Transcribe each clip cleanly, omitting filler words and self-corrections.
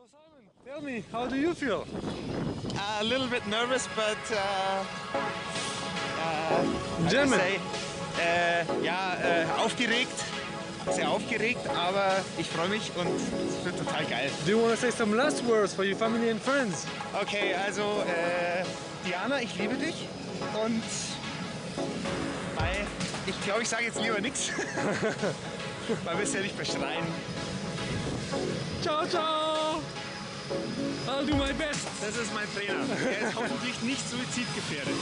Simon, tell me, how do you feel? A little bit nervous, but German. aufgeregt, sehr aufgeregt, aber ich freue mich und es wird total geil. Do you want to say some last words for your family and friends? Okay, also Diana, ich liebe dich und ich glaube, ich sage jetzt lieber nichts, weil wir es ja nicht beschreien. Ciao, ciao! I'll do my best! Das ist mein Trainer. Er ist hoffentlich nicht suizidgefährdet.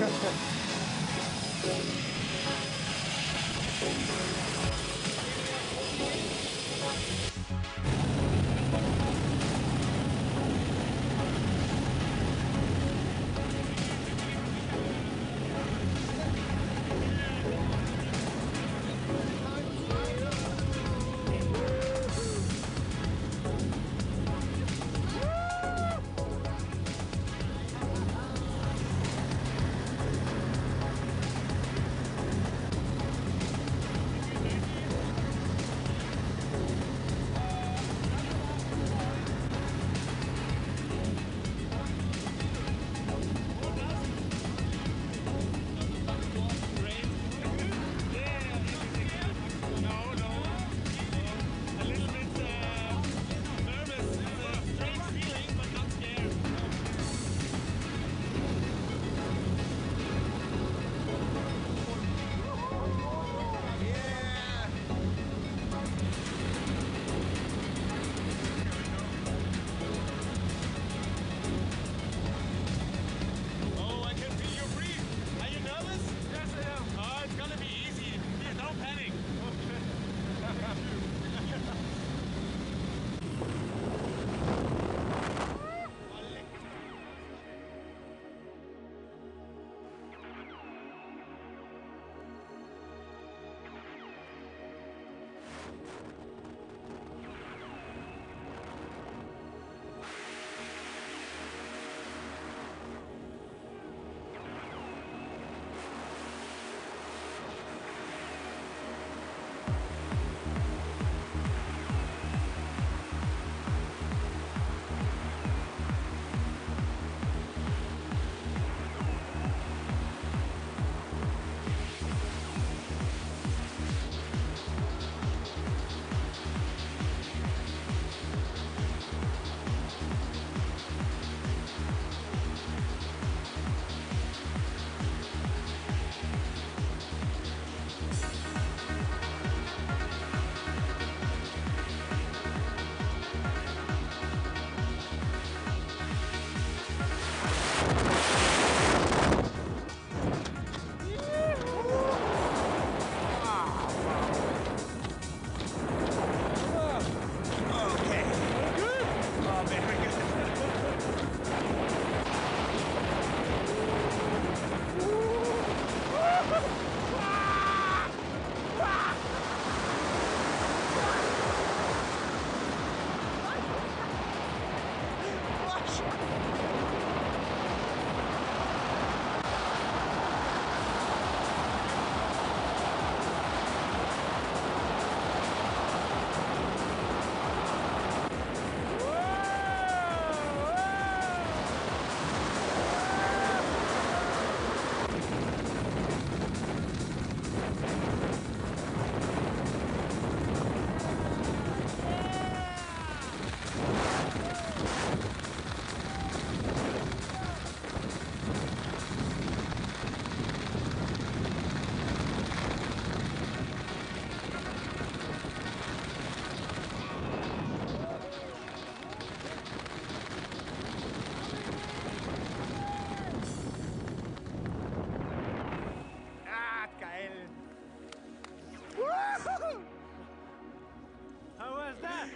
How was that?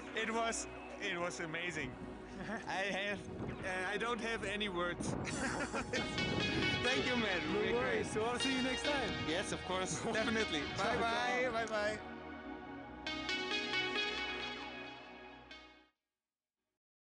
It was amazing. I don't have any words. Thank you, man. No worries. So I'll see you next time. Yes, of course, definitely. Bye bye. Bye bye.